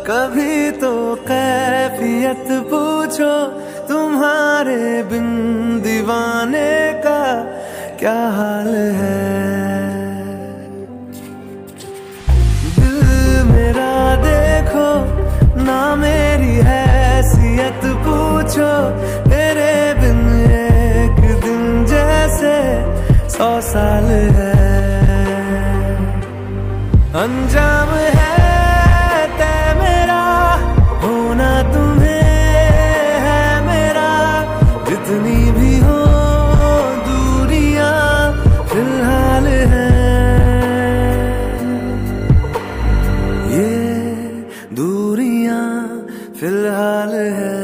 कभी तो कैफियत पूछो तुम्हारे बिन दीवाने का क्या हाल है। दिल मेरा देखो ना मेरी हैसियत पूछो, तेरे बिन एक दिन जैसे 100 साल है। अंजाम है तय मेरा, होना तुम्हें है मेरा, जितनी भी हो दूरियां फिलहाल है। ये दूरियां फिलहाल है।